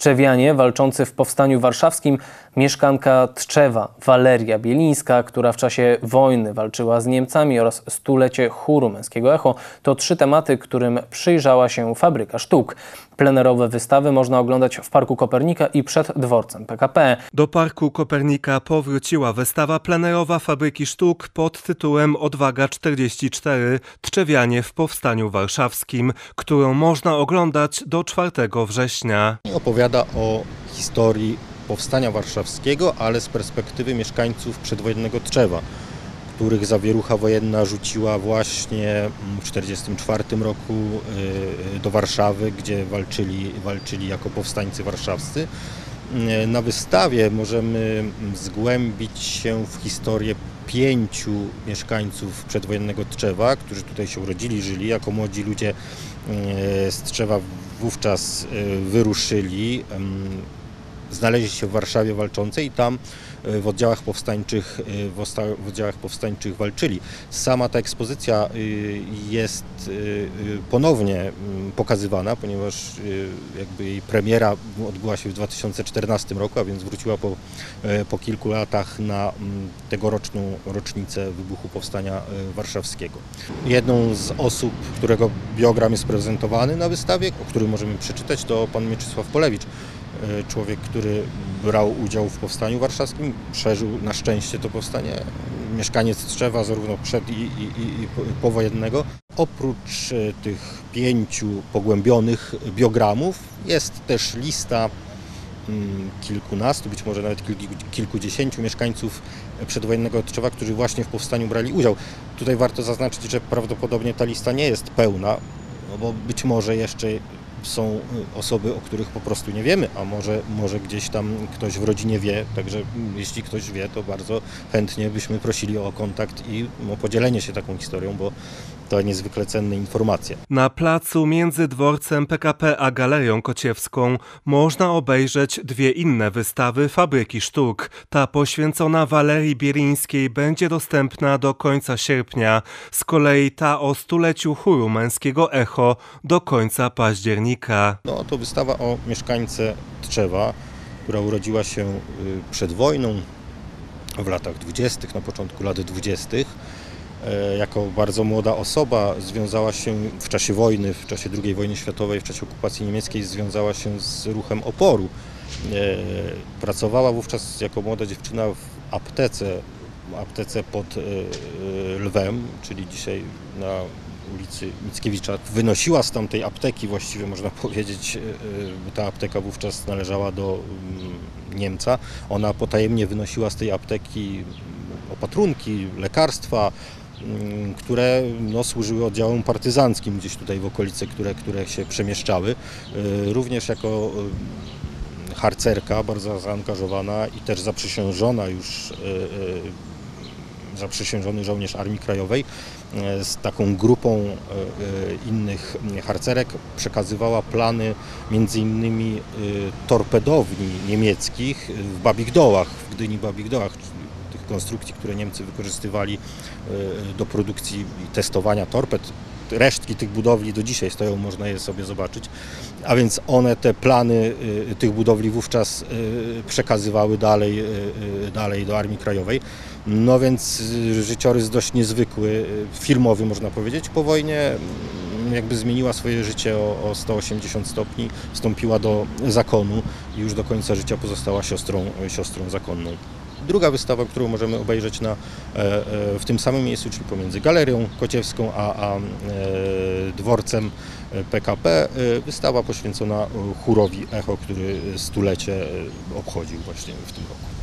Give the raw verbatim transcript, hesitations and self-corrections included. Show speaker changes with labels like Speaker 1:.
Speaker 1: Tczewianie walczący w Powstaniu Warszawskim, mieszkanka Tczewa Waleria Bielińska, która w czasie wojny walczyła z Niemcami, oraz stulecie chóru męskiego Echo to trzy tematy, którym przyjrzała się Fabryka Sztuk. Plenerowe wystawy można oglądać w Parku Kopernika i przed dworcem P K P.
Speaker 2: Do Parku Kopernika powróciła wystawa plenerowa Fabryki Sztuk pod tytułem Odwaga czterdzieści cztery – Tczewianie w Powstaniu Warszawskim, którą można oglądać do czwartego września.
Speaker 3: Opowiada o historii Powstania Warszawskiego, ale z perspektywy mieszkańców przedwojennego Tczewa, których zawierucha wojenna rzuciła właśnie w tysiąc dziewięćset czterdziestym czwartym roku do Warszawy, gdzie walczyli, walczyli jako powstańcy warszawscy. Na wystawie możemy zgłębić się w historię pięciu mieszkańców przedwojennego Tczewa, którzy tutaj się urodzili, żyli. Jako młodzi ludzie z Tczewa wówczas wyruszyli, znaleźli się w Warszawie walczącej i tam w oddziałach powstańczych, w oddziałach powstańczych walczyli. Sama ta ekspozycja jest ponownie pokazywana, ponieważ jakby jej premiera odbyła się w dwa tysiące czternastym roku, a więc wróciła po, po kilku latach na tegoroczną rocznicę wybuchu Powstania Warszawskiego. Jedną z osób, którego biogram jest prezentowany na wystawie, o którym możemy przeczytać, to pan Mieczysław Polewicz. Człowiek, który brał udział w Powstaniu Warszawskim, przeżył na szczęście to powstanie, mieszkaniec Tczewa zarówno przed i, i, i powojennego. Oprócz tych pięciu pogłębionych biogramów jest też lista kilkunastu, być może nawet kilkudziesięciu mieszkańców przedwojennego Tczewa, którzy właśnie w powstaniu brali udział. Tutaj warto zaznaczyć, że prawdopodobnie ta lista nie jest pełna, no bo być może jeszcze są osoby, o których po prostu nie wiemy, a może, może gdzieś tam ktoś w rodzinie wie, także jeśli ktoś wie, to bardzo chętnie byśmy prosili o kontakt i o podzielenie się taką historią, bo to niezwykle cenne informacje.
Speaker 2: Na placu między dworcem P K P a Galerią Kociewską można obejrzeć dwie inne wystawy Fabryki Sztuk. Ta poświęcona Walerii Bielińskiej będzie dostępna do końca sierpnia, z kolei ta o stuleciu chóru męskiego Echo do końca października.
Speaker 3: No, to wystawa o mieszkańce Tczewa, która urodziła się przed wojną w latach dwudziestych, na początku lat dwudziestych. Jako bardzo młoda osoba związała się w czasie wojny, w czasie drugiej wojny światowej, w czasie okupacji niemieckiej związała się z ruchem oporu. Pracowała wówczas jako młoda dziewczyna w aptece, aptece pod Lwem, czyli dzisiaj na ulicy Mickiewicza. Wynosiła z tamtej apteki, właściwie można powiedzieć, bo ta apteka wówczas należała do Niemca. Ona potajemnie wynosiła z tej apteki opatrunki, lekarstwa, które no, służyły oddziałom partyzanckim gdzieś tutaj w okolicy, które, które się przemieszczały. Również jako harcerka, bardzo zaangażowana i też zaprzysiężona już, zaprzysiężony żołnierz Armii Krajowej, z taką grupą innych harcerek przekazywała plany między innymi torpedowni niemieckich w Babich Dołach, w Gdyni Babich Dołach, tych konstrukcji, które Niemcy wykorzystywali do produkcji i testowania torped. Resztki tych budowli do dzisiaj stoją, można je sobie zobaczyć, a więc one te plany tych budowli wówczas przekazywały dalej, dalej do Armii Krajowej. No więc życiorys dość niezwykły, filmowy można powiedzieć. Po wojnie jakby zmieniła swoje życie o, o sto osiemdziesiąt stopni, wstąpiła do zakonu i już do końca życia pozostała siostrą, siostrą zakonną. Druga wystawa, którą możemy obejrzeć na, w tym samym miejscu, czyli pomiędzy Galerią Kociewską a, a dworcem P K P, wystawa poświęcona chórowi Echo, który stulecie obchodził właśnie w tym roku.